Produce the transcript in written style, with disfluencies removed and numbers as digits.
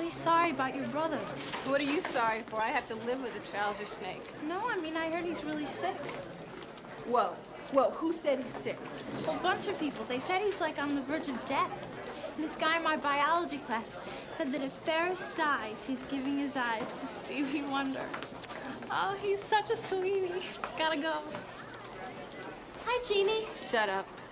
really sorry about your brother. What are you sorry for? I have to live with a trouser snake. No, I mean, I heard he's really sick. Whoa. Whoa, who said he's sick? A bunch of people. They said he's like on the verge of death. And this guy in my biology class said that if Ferris dies, he's giving his eyes to Stevie Wonder. Oh, he's such a sweetie. Gotta go. Hi, Jeanie. Shut up.